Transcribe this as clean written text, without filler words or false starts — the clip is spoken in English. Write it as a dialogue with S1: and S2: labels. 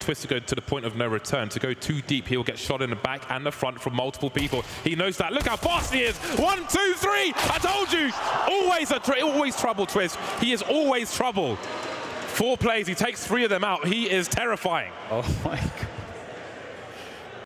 S1: Twist to go to the point of no return. To go too deep, he'll get shot in the back and the front from multiple people. He knows that. Look how fast he is. 1, 2, 3. I told you. Always trouble, Twist. He is always trouble. 4 plays. He takes 3 of them out. He is terrifying.
S2: Oh my God.